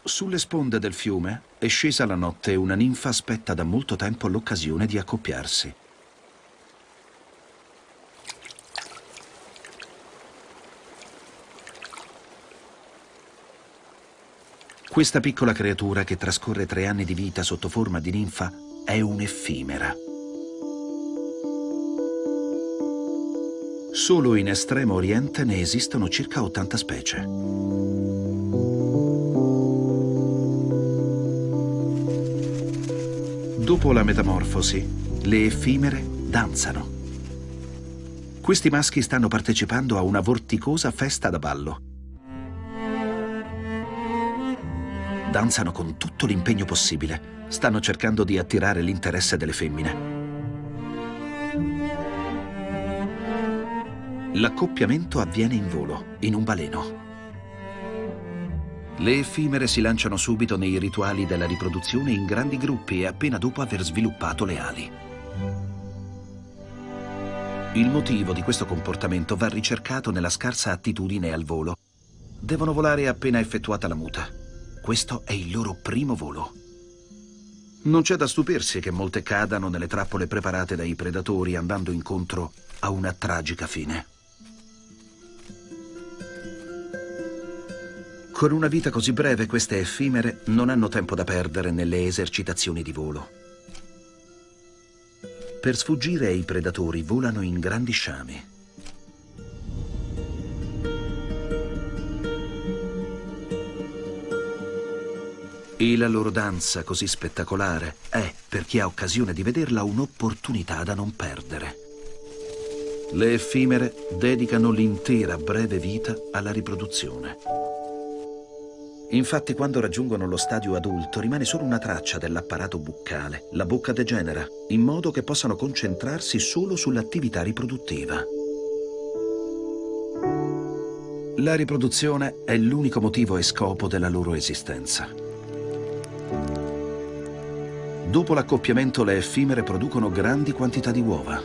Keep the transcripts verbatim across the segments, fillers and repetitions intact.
Sulle sponde del fiume è scesa la notte e una ninfa aspetta da molto tempo l'occasione di accoppiarsi. Questa piccola creatura che trascorre tre anni di vita sotto forma di ninfa è un'effimera. Solo in Estremo Oriente ne esistono circa ottanta specie. Dopo la metamorfosi, le effimere danzano. Questi maschi stanno partecipando a una vorticosa festa da ballo. Danzano con tutto l'impegno possibile. Stanno cercando di attirare l'interesse delle femmine. L'accoppiamento avviene in volo, in un baleno. Le effimere si lanciano subito nei rituali della riproduzione in grandi gruppi e appena dopo aver sviluppato le ali. Il motivo di questo comportamento va ricercato nella scarsa attitudine al volo. Devono volare appena effettuata la muta. Questo è il loro primo volo. Non c'è da stupirsi che molte cadano nelle trappole preparate dai predatori, andando incontro a una tragica fine. Con una vita così breve, queste effimere non hanno tempo da perdere nelle esercitazioni di volo. Per sfuggire ai predatori volano in grandi sciami. E la loro danza così spettacolare è, per chi ha occasione di vederla, un'opportunità da non perdere. Le effimere dedicano l'intera breve vita alla riproduzione. Infatti, quando raggiungono lo stadio adulto, rimane solo una traccia dell'apparato buccale. La bocca degenera, in modo che possano concentrarsi solo sull'attività riproduttiva. La riproduzione è l'unico motivo e scopo della loro esistenza. Dopo l'accoppiamento, le effimere producono grandi quantità di uova.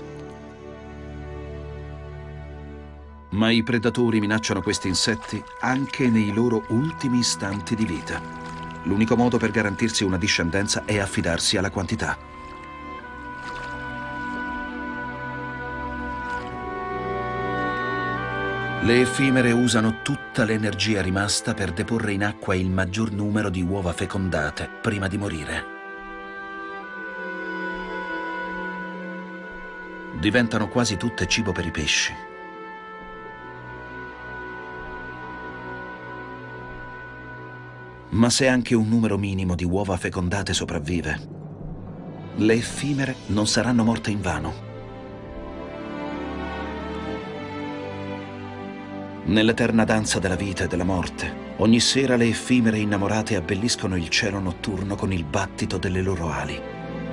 Ma i predatori minacciano questi insetti anche nei loro ultimi istanti di vita. L'unico modo per garantirsi una discendenza è affidarsi alla quantità. Le effimere usano tutta l'energia rimasta per deporre in acqua il maggior numero di uova fecondate prima di morire. Diventano quasi tutte cibo per i pesci. Ma se anche un numero minimo di uova fecondate sopravvive, le effimere non saranno morte invano. Nell'eterna danza della vita e della morte, ogni sera le effimere innamorate abbelliscono il cielo notturno con il battito delle loro ali.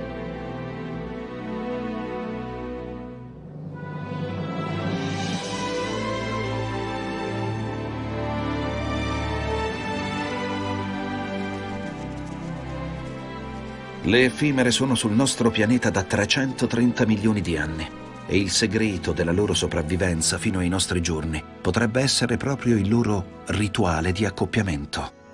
Le effimere sono sul nostro pianeta da trecentotrenta milioni di anni e il segreto della loro sopravvivenza fino ai nostri giorni potrebbe essere proprio il loro rituale di accoppiamento.